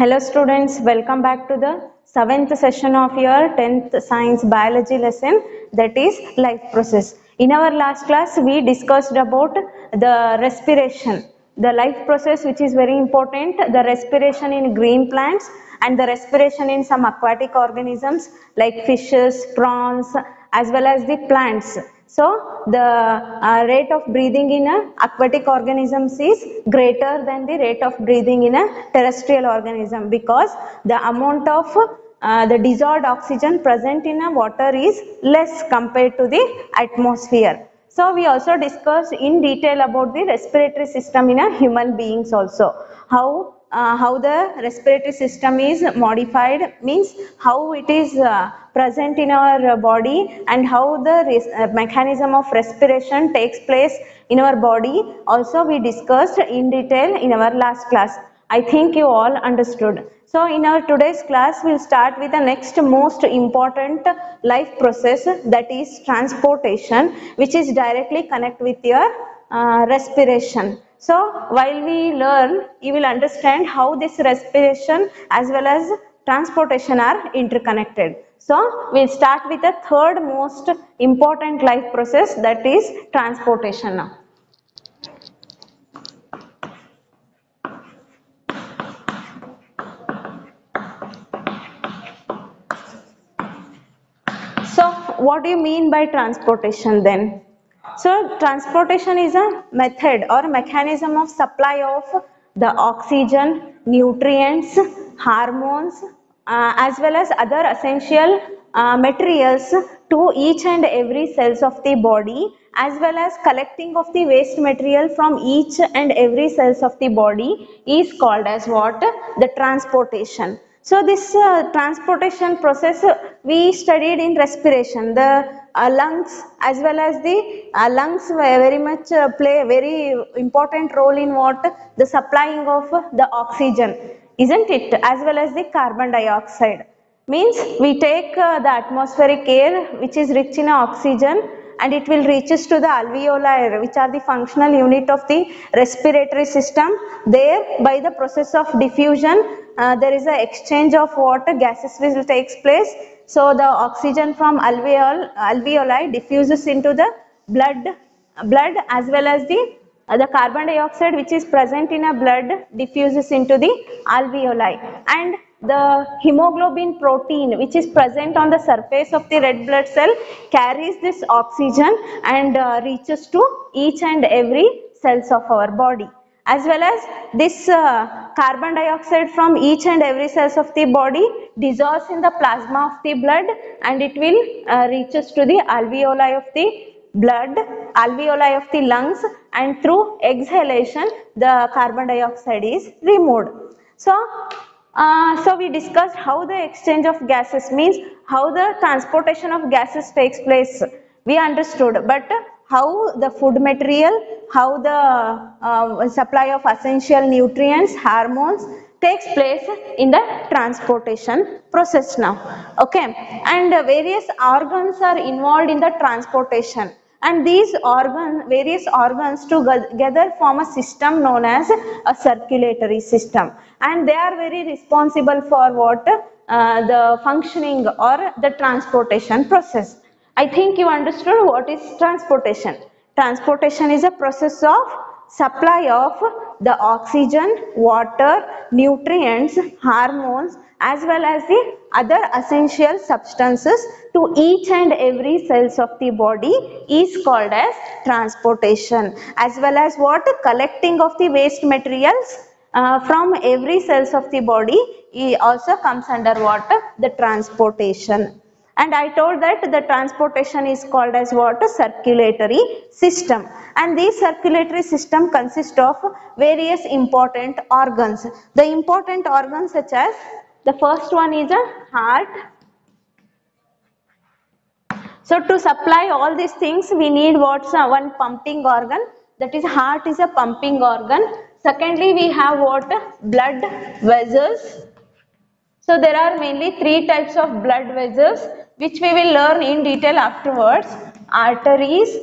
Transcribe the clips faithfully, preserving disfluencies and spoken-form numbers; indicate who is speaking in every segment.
Speaker 1: Hello students, welcome back to the seventh session of your tenth science biology lesson, that is life process. In our last class we discussed about the respiration, the life process which is very important, the respiration in green plants and the respiration in some aquatic organisms like fishes, prawns as well as the plants. So the uh, rate of breathing in a aquatic organisms is greater than the rate of breathing in a terrestrial organism, because the amount of uh, the dissolved oxygen present in a water is less compared to the atmosphere. So we also discussed in detail about the respiratory system in a human beings also. How uh, how the respiratory system is modified, means how it is uh, present in our body and how the uh, mechanism of respiration takes place in our body. Also we discussed in detail in our last class. I think you all understood. So in our today's class we'll start with the next most important life process, that is transportation, which is directly connect with your uh, respiration. So while we learn, you will understand how this respiration as well as transportation are interconnected. So we'll start with the third most important life process, that is transportation now. So what do you mean by transportation then? So transportation is a method or mechanism of supply of the oxygen, nutrients, hormones uh, as well as other essential uh, materials to each and every cells of the body, as well as collecting of the waste material from each and every cells of the body is called as what? The transportation. So this uh, transportation process uh, we studied in respiration, the uh, lungs as well as the uh, lungs very much uh, play a very important role in what? The supplying of uh, the oxygen, isn't it, as well as the carbon dioxide. Means we take uh, the atmospheric air which is rich in oxygen and it will reaches to the alveoli, which are the functional unit of the respiratory system. There by the process of diffusion uh, there is a exchange of water gases will takes place. So the oxygen from alveoli, alveoli diffuses into the blood blood as well as the uh, the carbon dioxide which is present in a blood diffuses into the alveoli, and the hemoglobin protein which is present on the surface of the red blood cell carries this oxygen and uh, reaches to each and every cells of our body, as well as this uh, carbon dioxide from each and every cells of the body dissolves in the plasma of the blood and it will uh, reaches to the alveoli of the blood, alveoli of the lungs, and through exhalation the carbon dioxide is removed. So uh, so we discussed how the exchange of gases, means how the transportation of gases takes place, we understood, but how the food material, how the uh, supply of essential nutrients, hormones takes place in the transportation process now. Okay, and uh, various organs are involved in the transportation, and these organ various organs together form a system known as a circulatory system, and they are very responsible for what? Uh, the functioning or the transportation process. I think you understood what is transportation. Transportation is a process of supply of the oxygen, water, nutrients, hormones as well as the other essential substances to each and every cells of the body is called as transportation, as well as what? Collecting of the waste materials uh, from every cells of the body also comes under what? The transportation. And I told that the transportation is called as what? Circulatory system. And this circulatory system consists of various important organs. The important organs such as, the first one is a heart. So to supply all these things we need what's one pumping organ, that is heart is a pumping organ. Secondly we have what? Blood vessels. So there are mainly three types of blood vessels which we will learn in detail afterwards: arteries,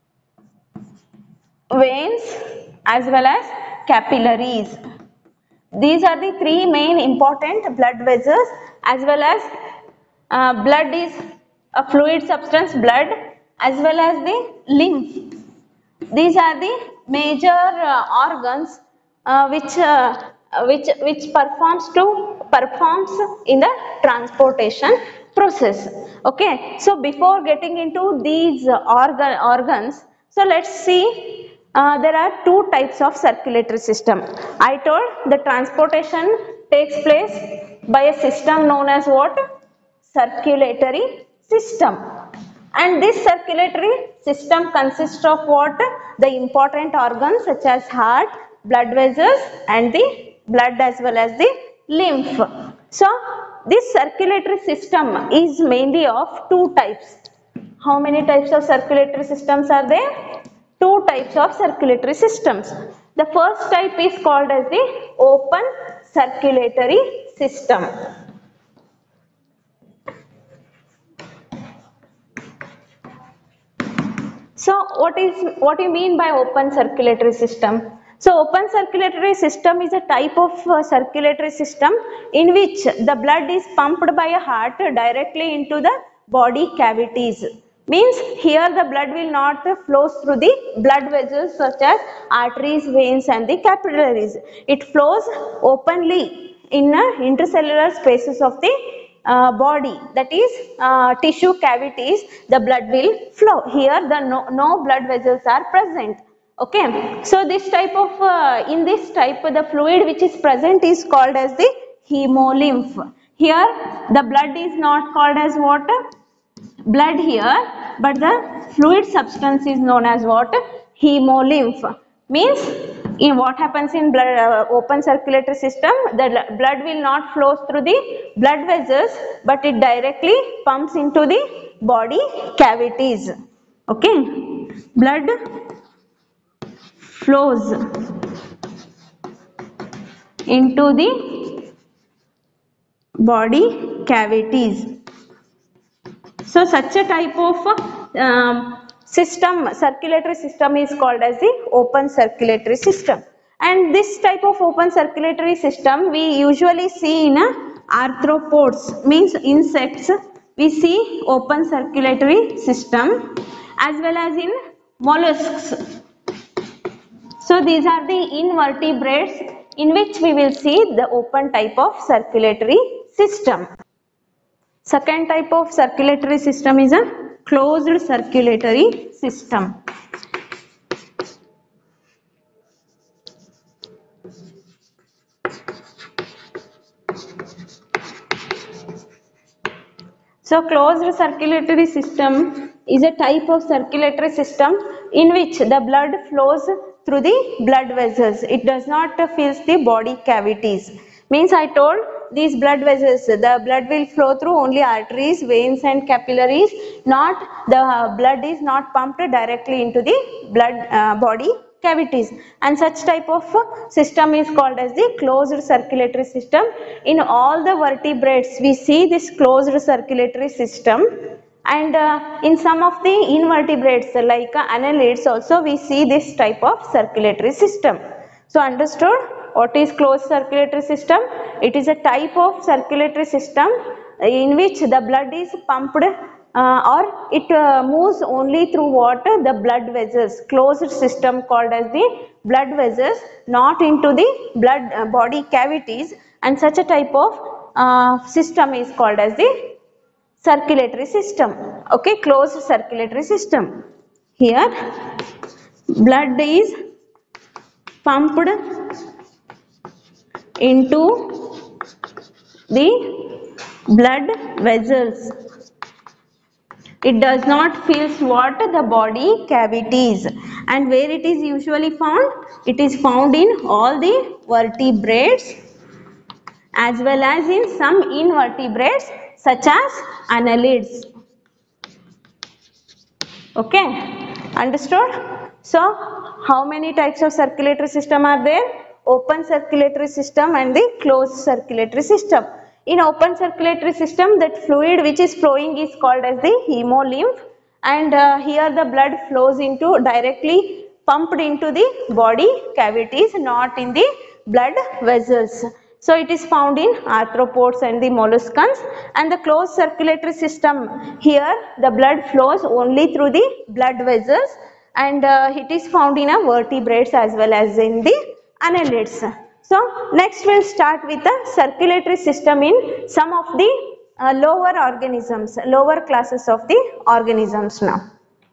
Speaker 1: veins as well as capillaries. These are the three main important blood vessels, as well as uh, blood is a fluid substance, blood, as well as the lymph. These are the major uh, organs uh, which uh, which which performs to performs in the transportation process. Okay, so before getting into these uh, organ organs, so let's see. Uh, there are two types of circulatory system. I told the transportation takes place by a system known as what? Circulatory system. And this circulatory system consists of what? The important organs such as heart, blood vessels, and the blood as well as the lymph. So this circulatory system is mainly of two types. How many types of circulatory systems are there? Two types of circulatory systems. The first type is called as the open circulatory system. So what is what do you mean by open circulatory system? So open circulatory system is a type of uh, circulatory system in which the blood is pumped by a heart directly into the body cavities. Means here the blood will not flow through the blood vessels such as arteries, veins and the capillaries. It flows openly in uh, intercellular spaces of the uh, body, that is uh, tissue cavities. The blood will flow. Here the no, no blood vessels are present. Okay, so this type of uh, in this type the fluid which is present is called as the hemolymph. Here the blood is not called as what? Blood here, but the fluid substance is known as what? Hemolymph. Means in what happens in blood uh, open circulatory system, the blood will not flow through the blood vessels, but it directly pumps into the body cavities. Okay, blood flows into the body cavities. So such a type of um, system, circulatory system is called as the open circulatory system. And this type of open circulatory system we usually see in a arthropods, means insects. We see open circulatory system, as well as in mollusks. So these are the invertebrates in which we will see the open type of circulatory system. Second type of circulatory system is a closed circulatory system. So closed circulatory system is a type of circulatory system in which the blood flows through the blood vessels. It does not fill the body cavities. Means I told these blood vessels, the blood will flow through only arteries, veins and capillaries, not the blood is not pumped directly into the blood uh, body cavities, and such type of system is called as the closed circulatory system. In all the vertebrates we see this closed circulatory system, and uh, in some of the invertebrates like uh, annelids also we see this type of circulatory system. So understood what is closed circulatory system? It is a type of circulatory system in which the blood is pumped uh, or it uh, moves only through what? The blood vessels. Closed system called as the blood vessels, not into the blood uh, body cavities, and such a type of uh, system is called as the circulatory system. Okay, closed circulatory system. Here blood is pumped into the blood vessels. It does not fill what? The body cavities. And where it is usually found? It is found in all the vertebrates as well as in some invertebrates such as annelids. Okay, understood? So how many types of circulatory system are there? Open circulatory system and the closed circulatory system. In open circulatory system, that fluid which is flowing is called as the hemolymph, and uh, here the blood flows into directly pumped into the body cavities, not in the blood vessels. So it is found in arthropods and the molluscans, and the closed circulatory system, here the blood flows only through the blood vessels, and uh, it is found in a vertebrates as well as in the annelids. So next we'll start with the circulatory system in some of the uh, lower organisms, lower classes of the organisms now.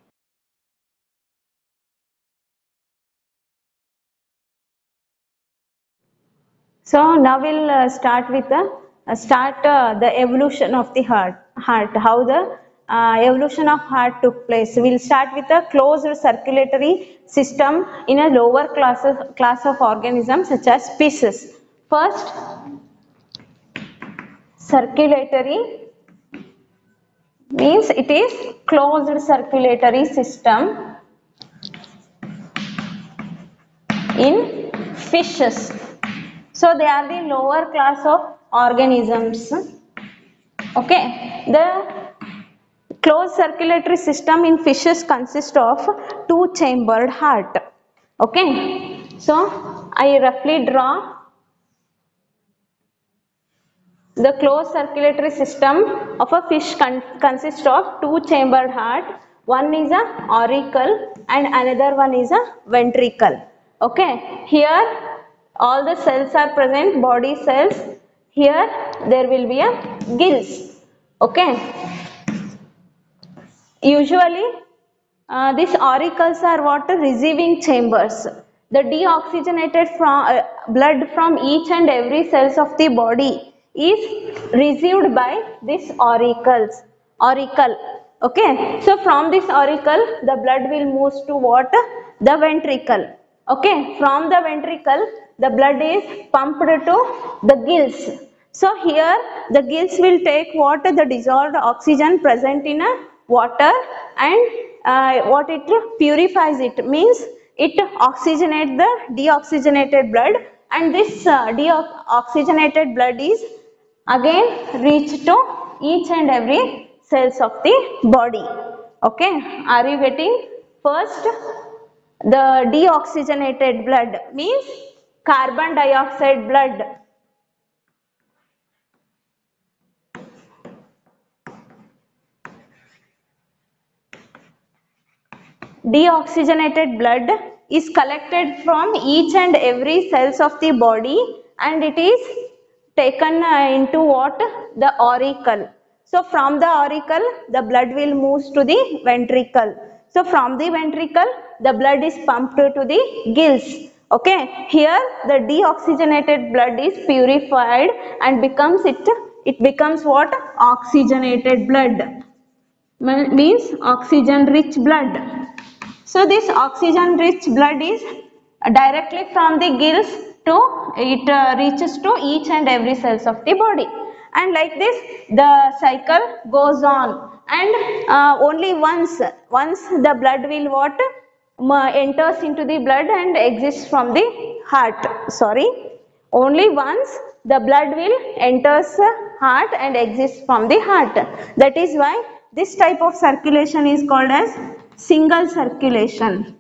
Speaker 1: So now we'll uh, start with the uh, start uh, the evolution of the heart. Heart, how the uh, evolution of heart took place. We'll start with a closed circulatory system in a lower class of, class of organisms such as species. First, circulatory means it is closed circulatory system in fishes. So they are the lower class of organisms. Okay, the closed circulatory system in fishes consists of two chambered heart. Okay, so I roughly draw the closed circulatory system of a fish con consists of two chambered heart. One is a auricle and another one is a ventricle. Okay, here all the cells are present, body cells. Here there will be a gills. Okay, usually uh, these auricles are what? Receiving chambers. The deoxygenated from, uh, blood from each and every cells of the body is received by these auricles. Auricle. Okay, so from this auricle the blood will move to what? The ventricle. Okay, from the ventricle the blood is pumped to the gills. So here the gills will take what? The dissolved oxygen present in a water, and uh, what it purifies it, means it oxygenates the deoxygenated blood, and this uh, deoxygenated blood is again reached to each and every cells of the body. Okay, are you getting? First, the deoxygenated blood means carbon dioxide blood. Deoxygenated blood is collected from each and every cells of the body, and it is taken uh, into what? The auricle. So from the auricle the blood will move to the ventricle. So from the ventricle the blood is pumped to the gills. Okay, here the deoxygenated blood is purified and becomes it it becomes what? Oxygenated blood, means oxygen rich blood. So this oxygen rich blood is directly from the gills to it uh, reaches to each and every cells of the body, and like this the cycle goes on, and uh, only once once the blood will what? Enters into the blood and exists from the heart. Sorry, only once the blood will enters heart and exists from the heart. That is why this type of circulation is called as single circulation.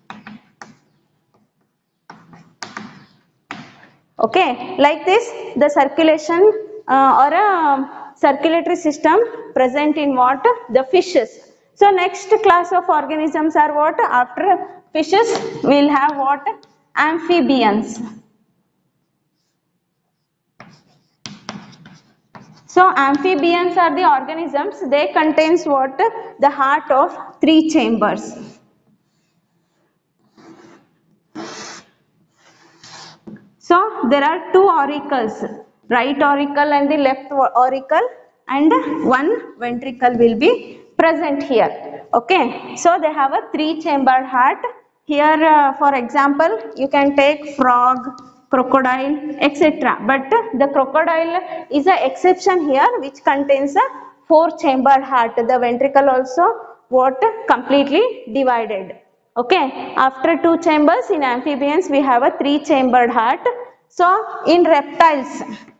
Speaker 1: Okay, like this the circulation uh, or a circulatory system present in what? The fishes. So next class of organisms are what? After fishes we will have what? Amphibians. So amphibians are the organisms, they contains what? The heart of three chambers. So there are two auricles, right auricle and the left auricle, and one ventricle will be present here. Okay, so they have a three chambered heart. Here uh, for example you can take frog, crocodile, et cetera. But the crocodile is an exception here, which contains a four chambered heart. The ventricle also what? Completely divided. Okay, after two chambers in amphibians we have a three chambered heart. So in reptiles,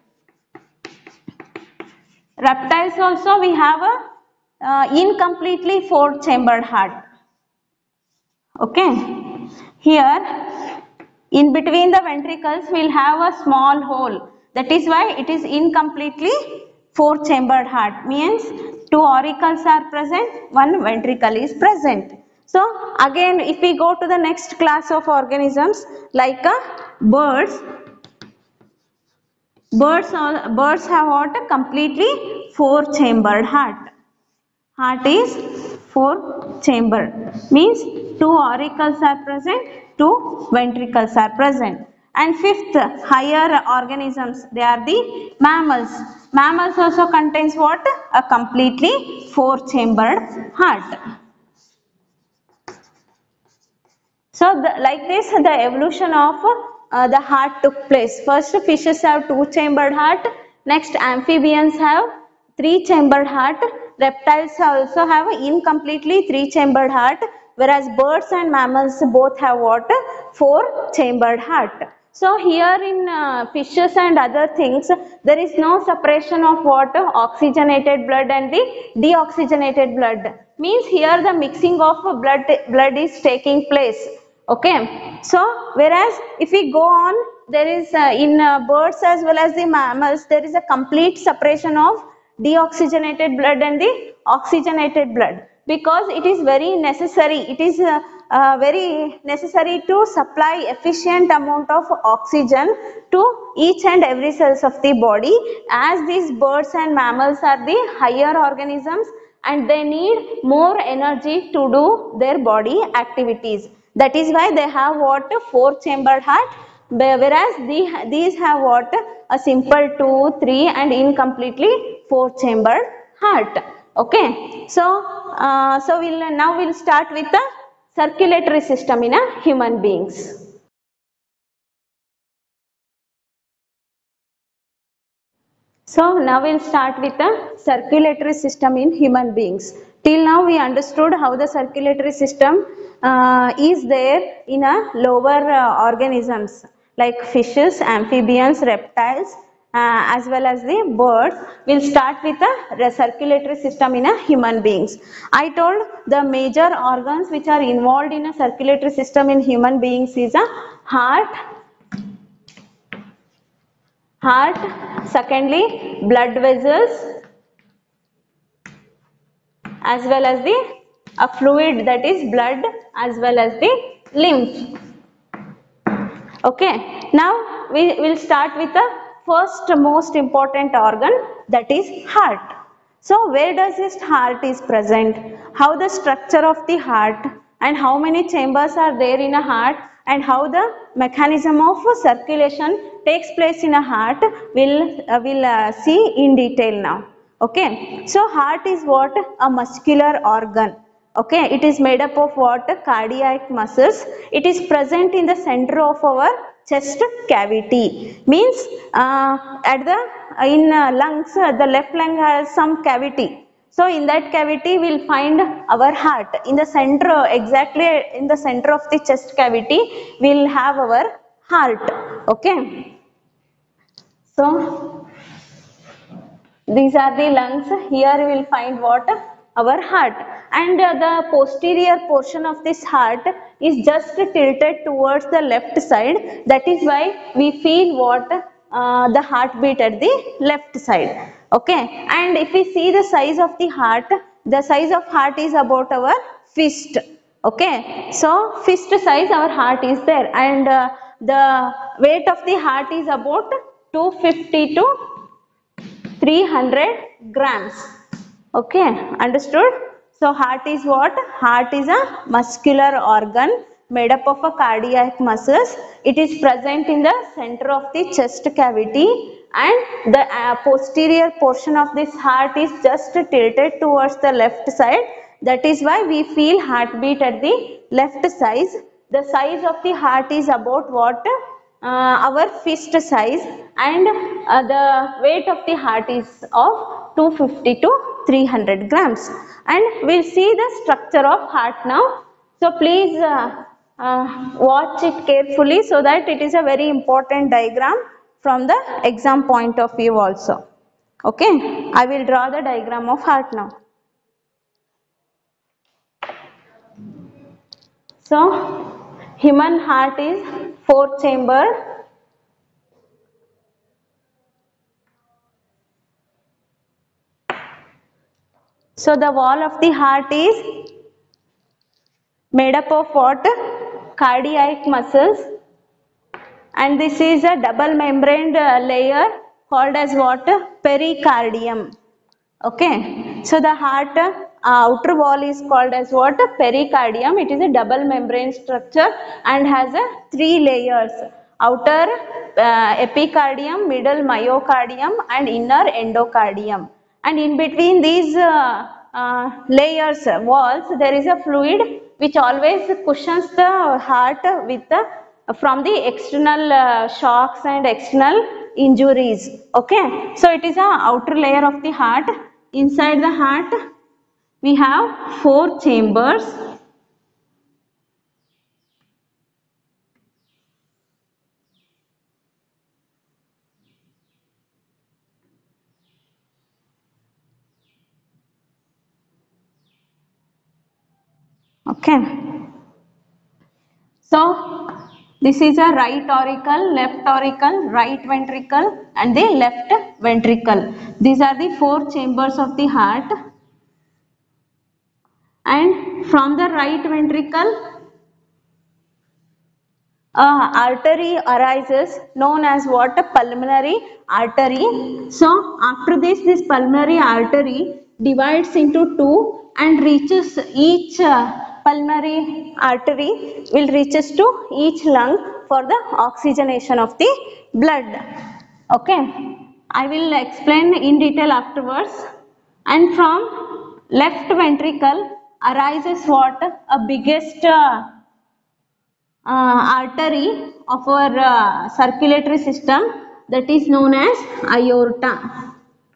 Speaker 1: reptiles also we have a uh, incompletely four chambered heart. Okay, here In between the ventricles we will have a small hole. That is why it is incompletely four chambered heart. Means two auricles are present, one ventricle is present. So again if we go to the next class of organisms like uh, birds, birds all birds have what? Completely four chambered heart. Heart is four chambered, means two auricles are present, two ventricles are present. And fifth, higher organisms, they are the mammals. Mammals also contains what? A completely four chambered heart. So the, like this the evolution of uh, the heart took place. First fishes have two chambered heart, next amphibians have three chambered heart, reptiles also have incompletely three chambered heart, whereas birds and mammals both have what? Four chambered heart. So here in uh, fishes and other things there is no separation of what? Oxygenated blood and the deoxygenated blood. Means here the mixing of blood blood is taking place. Okay, so whereas if we go on, there is uh, in uh, birds as well as the mammals there is a complete separation of deoxygenated blood and the oxygenated blood, because it is very necessary, it is uh, uh, very necessary to supply efficient amount of oxygen to each and every cells of the body, as these birds and mammals are the higher organisms and they need more energy to do their body activities. That is why they have what? Four chambered heart, whereas the, these have what? A simple two, three and incompletely four chambered heart. Okay, so uh, so we'll now we'll start with the circulatory system in a human beings. So now we'll start with the circulatory system in human beings. Till now we understood how the circulatory system uh, is there in a lower uh, organisms like fishes, amphibians, reptiles uh, as well as the birds. We'll start with the circulatory system in a human beings. I told the major organs which are involved in a circulatory system in human beings is a heart, heart, secondly blood vessels, as well as the a fluid, that is blood, as well as the lymph. Okay, now we will start with the first most important organ, that is heart. So where does this heart is present, how the structure of the heart and how many chambers are there in a heart and how the mechanism of circulation takes place in a heart, will uh, will uh, see in detail now. Okay, so heart is what? A muscular organ. Okay, it is made up of what? Cardiac muscles. It is present in the center of our chest cavity. Means uh, at the in uh, lungs, uh, the left lung has some cavity. So in that cavity we will find our heart. In the center, exactly in the center of the chest cavity, we will have our heart. Okay. So these are the lungs. Here we will find what? Our heart. And uh, the posterior portion of this heart is just tilted towards the left side. That is why we feel what? Uh, the heartbeat at the left side. Okay. And if we see the size of the heart, the size of heart is about our fist. Okay. So fist size our heart is there, and uh, the weight of the heart is about two fifty to three hundred grams. Okay, understood? So heart is what? Heart is a muscular organ made up of a cardiac muscles. It is present in the center of the chest cavity, and the uh, posterior portion of this heart is just tilted towards the left side. That is why we feel heartbeat at the left side. The size of the heart is about what? Uh, our fist size, and uh, the weight of the heart is of two fifty to three hundred grams. And we'll see the structure of heart now. So please uh, uh, watch it carefully, so that it is a very important diagram from the exam point of view also. Okay, I will draw the diagram of heart now. So human heart is four chamber. So the wall of the heart is made up of what? Cardiac muscles, and this is a double membraned uh, layer called as what? Pericardium. Okay, so the heart uh, outer wall is called as what? Pericardium. It is a double membrane structure and has a three layers: outer uh, epicardium, middle myocardium, and inner endocardium. And in between these uh, uh, layers, uh, walls, there is a fluid which always cushions the heart with the from the external uh, shocks and external injuries. Okay, so it is a outer layer of the heart. Inside the heart we have four chambers. Okay, so this is a right auricle, left auricle, right ventricle, and the left ventricle. These are the four chambers of the heart. And from the right ventricle, uh, artery arises known as what? A pulmonary artery. So after this, this pulmonary artery divides into two and reaches each uh, pulmonary artery will reaches to each lung for the oxygenation of the blood. Okay, I will explain in detail afterwards. And from left ventricle arises what? A biggest uh, uh, artery of our uh, circulatory system, that is known as aorta.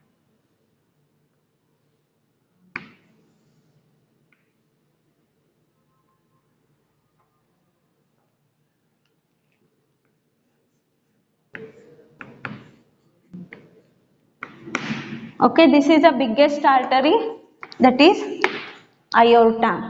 Speaker 1: Okay, this is the biggest artery, that is aorta.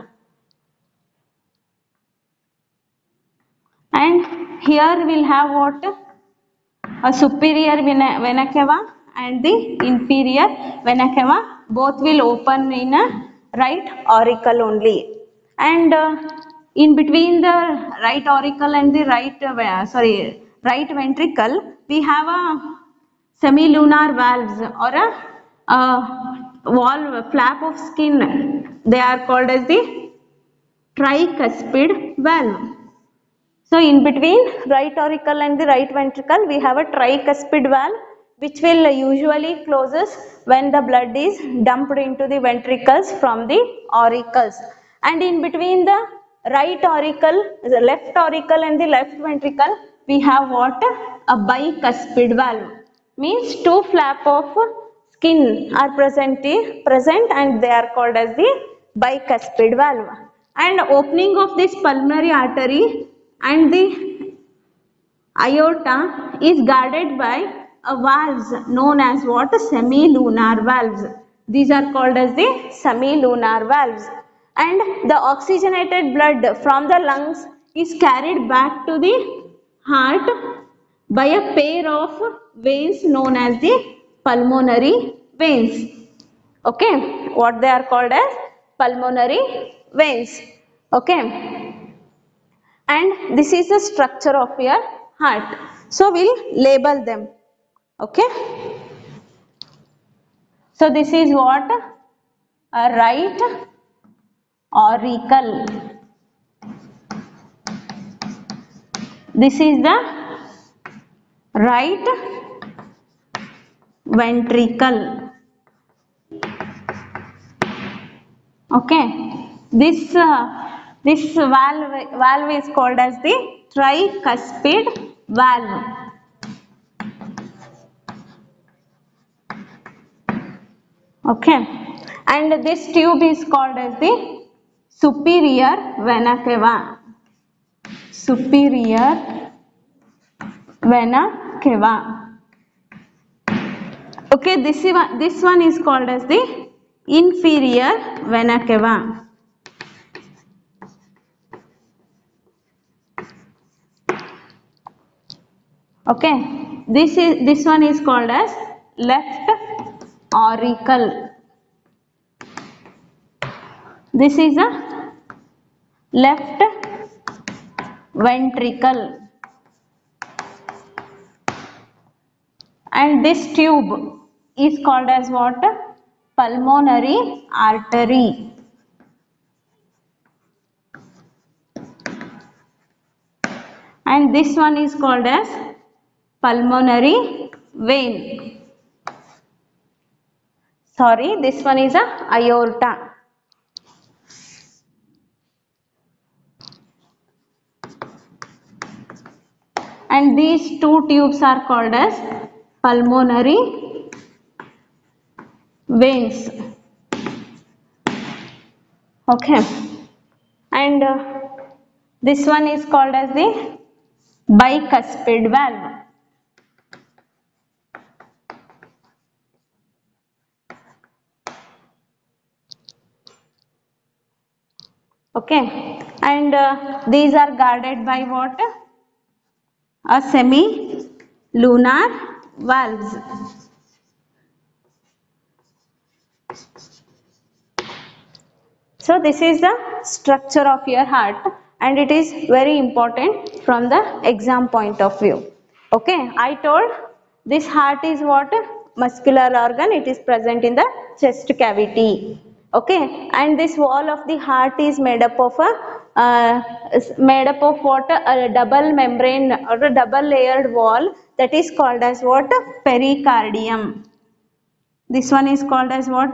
Speaker 1: And here we'll have what? A superior vena, vena cava and the inferior vena cava. Both will open in a right auricle only. And uh, in between the right auricle and the right, uh, sorry, right ventricle, we have a semilunar valves or a uh, wall flap of skin. They are called as the tricuspid valve. So in between right auricle and the right ventricle, we have a tricuspid valve which will usually closes when the blood is dumped into the ventricles from the auricles. And in between the right auricle, the left auricle and the left ventricle, we have what? A bicuspid valve. Means two flap of skin are present, present and they are called as the bicuspid valve. And opening of this pulmonary artery and the aorta is guarded by a valves known as what? Semilunar valves. These are called as the semilunar valves. And the oxygenated blood from the lungs is carried back to the heart by a pair of veins known as the pulmonary veins. Okay, what they are called as? Pulmonary veins. Okay, and this is the structure of your heart. So we'll label them. Okay, so this is what? A right auricle. This is the right ventricle. Okay, this uh, this valve valve is called as the tricuspid valve. Okay, and this tube is called as the superior vena cava. Superior vena cava. Okay, this is this one is called as the inferior vena cava. Okay, this is this one is called as left auricle. This is a left ventricle, and this tube is called as what? Pulmonary artery. And this one is called as pulmonary vein. Sorry, this one is a aorta. And these two tubes are called as pulmonary veins. Okay, and uh, this one is called as the bicuspid valve. Okay, and uh, these are guarded by what? A semi-lunar valves. So this is the structure of your heart, and it is very important from the exam point of view. Okay, I told this heart is what? Muscular organ. It is present in the chest cavity. Okay, and this wall of the heart is made up of a uh, made up of what? A double membrane or a double layered wall, that is called as what? Pericardium. This one is called as what?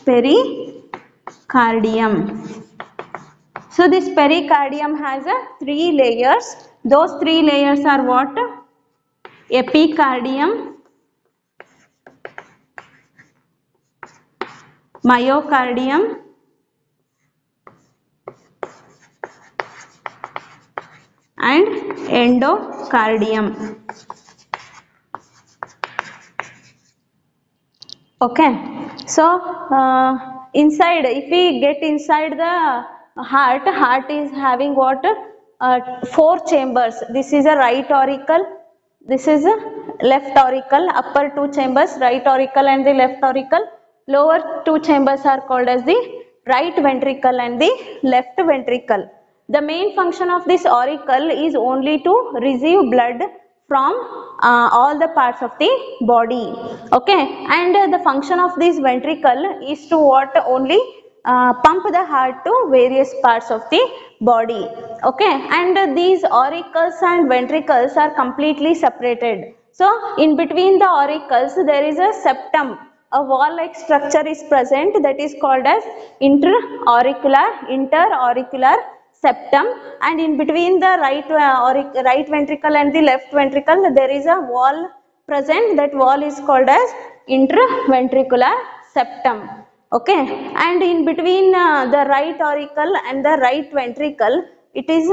Speaker 1: Pericardium. So this pericardium has a three layers. Those three layers are what? Epicardium, myocardium, and endocardium. Okay, so uh, inside, if we get inside the heart, heart is having what? Uh, four chambers. This is a right auricle, this is a left auricle, upper two chambers, right auricle and the left auricle. Lower two chambers are called as the right ventricle and the left ventricle. The main function of this auricle is only to receive blood from uh, all the parts of the body. Okay, and uh, the function of this ventricle is to what? Only uh, pump the heart to various parts of the body. Okay, and uh, these auricles and ventricles are completely separated. So in between the auricles there is a septum, a wall like structure is present, that is called as interauricular interauricular septum, and in between the right uh, right ventricle and the left ventricle there is a wall present, that wall is called as interventricular septum. Okay, and in between uh, the right auricle and the right ventricle, it is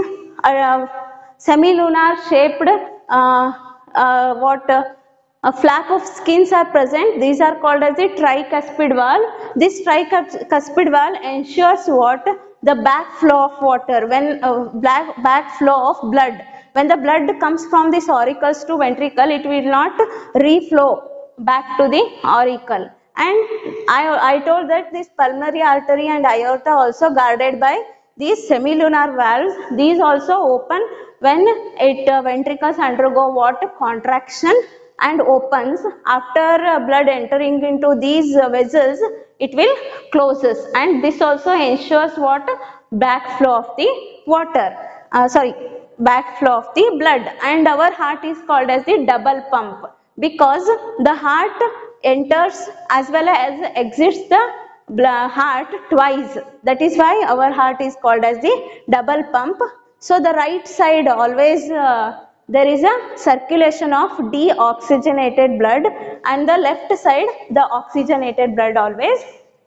Speaker 1: a semilunar shaped uh, uh, what uh, a flap of skins are present. These are called as the tricuspid valve. This tricuspid valve ensures what? The backflow of water, when uh, black backflow of blood. When the blood comes from these auricles to ventricle, it will not reflow back to the auricle. And I, I told that this pulmonary artery and aorta also guarded by these semilunar valves. These also open when it uh, ventricles undergo what? Contraction and opens. After uh, blood entering into these uh, vessels, it will closes, and this also ensures what? Backflow of the water, uh, sorry backflow of the blood. And our heart is called as the double pump, because the heart enters as well as exits the heart twice. That is why our heart is called as the double pump. So the right side always uh, there is a circulation of deoxygenated blood, and the left side the oxygenated blood always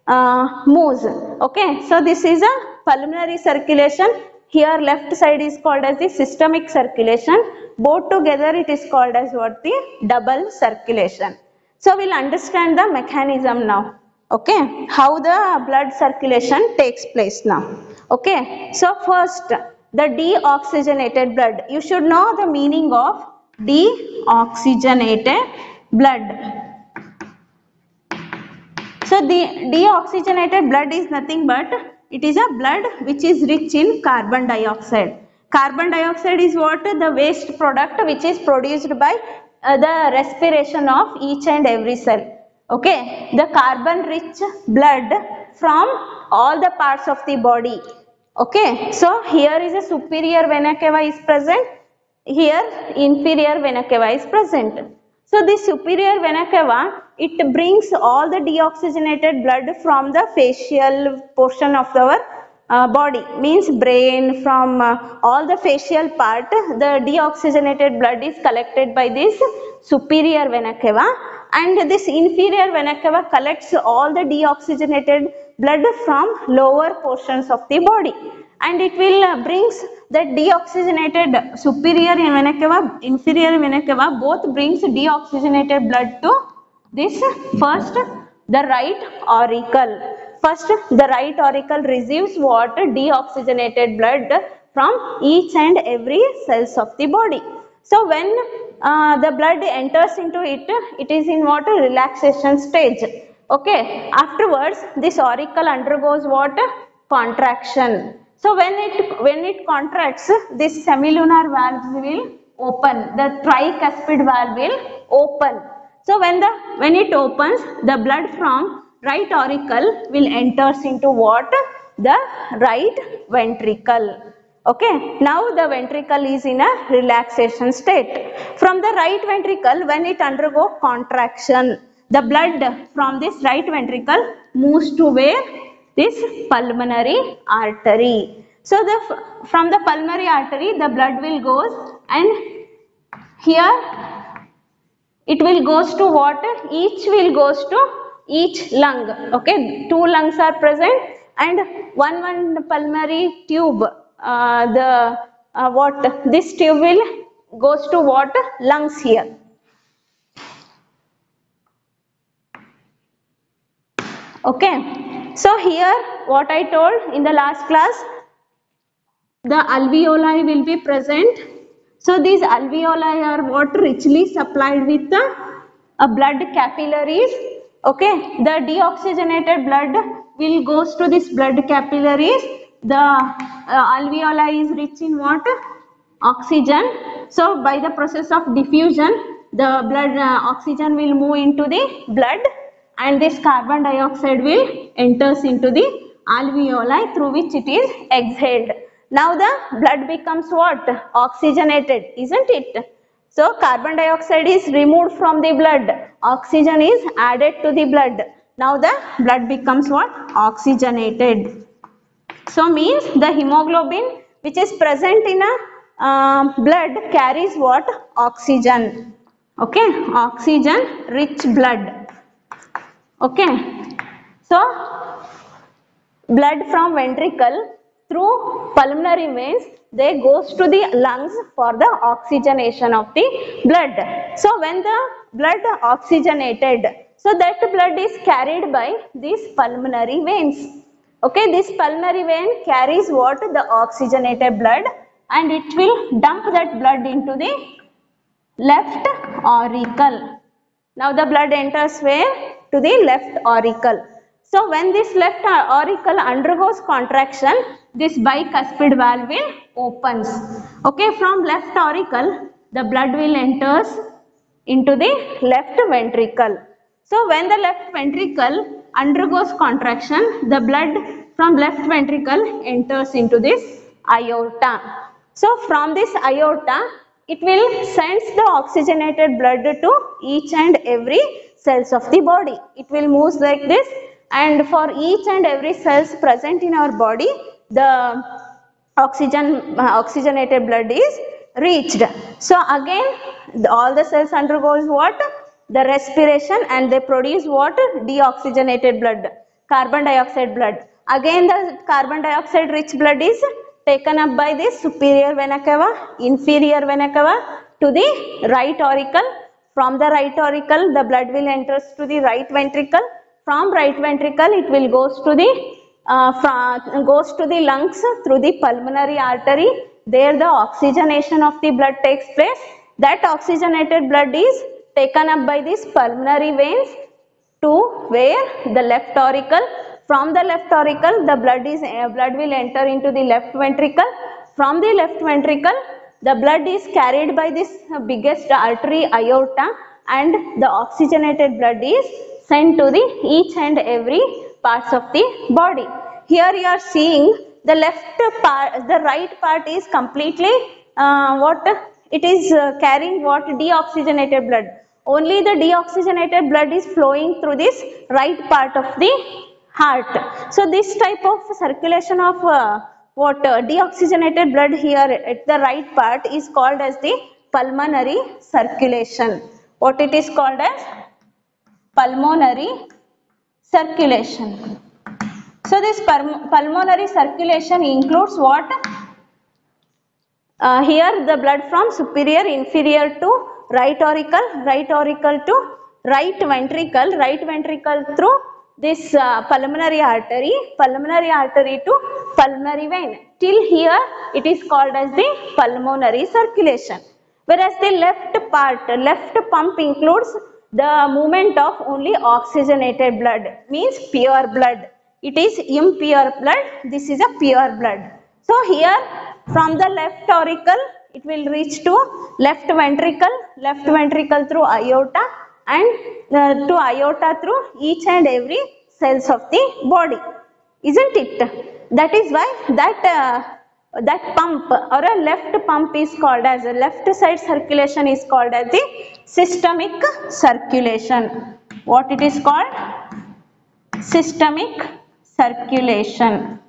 Speaker 1: uh, moves. Okay, so this is a pulmonary circulation. Here left side is called as the systemic circulation. Both together it is called as what? The double circulation. So we'll understand the mechanism now. Okay, how the blood circulation takes place now. Okay, so first, the deoxygenated blood. You should know the meaning of deoxygenated blood. So the deoxygenated blood is nothing but it is a blood which is rich in carbon dioxide. Carbon dioxide is what? The waste product which is produced by uh, the respiration of each and every cell. Okay, the carbon rich blood from all the parts of the body. Okay, so here is a superior vena cava is present, here inferior vena cava is present. So this superior vena cava, it brings all the deoxygenated blood from the facial portion of our uh, body, means brain, from uh, all the facial part, the deoxygenated blood is collected by this superior vena cava, and this inferior vena cava collects all the deoxygenated blood from lower portions of the body, and it will uh, brings the deoxygenated superior vena cava, inferior vena cava, both brings deoxygenated blood to this first the right auricle. First the right auricle receives what? Deoxygenated blood from each and every cells of the body. So when uh, the blood enters into it, it is in what? Relaxation stage. Okay, afterwards this auricle undergoes what? Contraction. So when it when it contracts, this semilunar valves will open, the tricuspid valve will open. So when the when it opens, the blood from right auricle will enters into what? The right ventricle. Okay, now the ventricle is in a relaxation state. From the right ventricle, when it undergo contraction, the blood from this right ventricle moves to where? This pulmonary artery. So the from the pulmonary artery, the blood will goes, and here it will goes to what? Each will goes to each lung. Okay, two lungs are present, and one one pulmonary tube. Uh, the uh, what? This tube will goes to what? Lungs here. Okay, so here what I told in the last class, the alveoli will be present. So these alveoli are what? Richly supplied with the uh, blood capillaries. Okay, the deoxygenated blood will goes to this blood capillaries. The uh, alveoli is rich in what? Oxygen. So by the process of diffusion, the blood uh, oxygen will move into the blood, and this carbon dioxide will enters into the alveoli through which it is exhaled. Now the blood becomes what? Oxygenated, isn't it? So carbon dioxide is removed from the blood, oxygen is added to the blood. Now the blood becomes what? Oxygenated. So means the hemoglobin which is present in a uh, blood carries what? Oxygen. Okay, oxygen rich blood. Okay, so blood from ventricle through pulmonary veins, they goes to the lungs for the oxygenation of the blood. So when the blood oxygenated, so that blood is carried by these pulmonary veins. Okay, this pulmonary vein carries what? The oxygenated blood, and it will dump that blood into the left auricle. Now the blood enters where? To the left auricle. So when this left auricle undergoes contraction, this bicuspid valve will opens. Okay, from left auricle, the blood will enters into the left ventricle. So when the left ventricle undergoes contraction, the blood from left ventricle enters into this aorta. So from this aorta, it will sends the oxygenated blood to each and every cells of the body. It will move like this, and for each and every cells present in our body, the oxygen uh, oxygenated blood is reached. So again the, all the cells undergoes what? The respiration, and they produce what? Deoxygenated blood, carbon dioxide blood. Again the carbon dioxide rich blood is taken up by this superior vena cava, inferior vena cava to the right auricle. From the right auricle, the blood will enters to the right ventricle. From right ventricle, it will goes to the uh, from, goes to the lungs through the pulmonary artery. There the oxygenation of the blood takes place. That oxygenated blood is taken up by these pulmonary veins to where the left auricle. From the left auricle, the blood is uh, blood will enter into the left ventricle. From the left ventricle, the blood is carried by this biggest artery, aorta, and the oxygenated blood is sent to the each and every parts of the body. Here you are seeing the left part, the right part is completely uh, what it is uh, carrying what deoxygenated blood. Only the deoxygenated blood is flowing through this right part of the heart. So this type of circulation of uh, what uh, deoxygenated blood here at the right part is called as the pulmonary circulation. What it is called as? Pulmonary circulation. So this pulmonary circulation includes what? Uh, here the blood from superior, inferior to right auricle, right auricle to right ventricle, right ventricle through this uh, pulmonary artery, pulmonary artery to pulmonary vein. Till here it is called as the pulmonary circulation. Whereas the left part, left pump includes the movement of only oxygenated blood, means pure blood. It is impure blood, this is a pure blood. So here from the left auricle, it will reach to left ventricle, left ventricle through aorta, and uh, to aorta through each and every cells of the body, isn't it? That is why that uh, that pump or a left pump is called as a left side circulation is called as the systemic circulation. What it is called? Systemic circulation.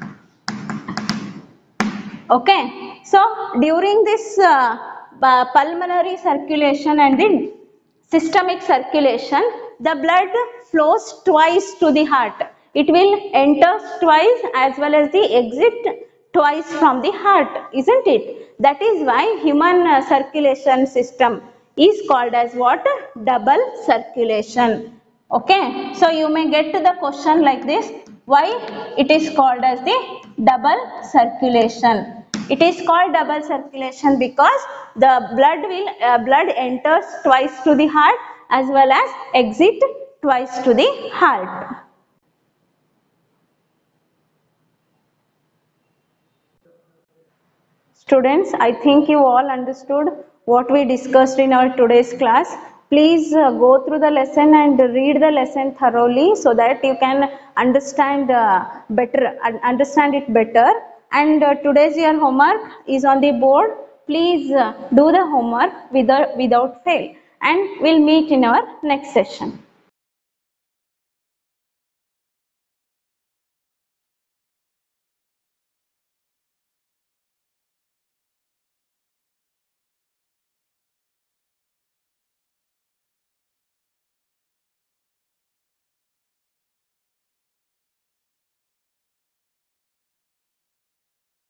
Speaker 1: Okay, so during this uh, pulmonary circulation and the systemic circulation, the blood flows twice to the heart. It will enter twice as well as the exit twice from the heart, isn't it? That is why human uh, circulation system is called as what? Double circulation. Okay, so you may get to the question like this, why it is called as the double circulation? It is called double circulation because the blood will uh, blood enters twice to the heart as well as exit twice to the heart. Students, I think you all understood what we discussed in our today's class. Please uh, go through the lesson and read the lesson thoroughly so that you can understand uh, better, understand it better. And uh, today's your homework is on the board. Please uh, do the homework without, without fail, and we'll meet in our next session.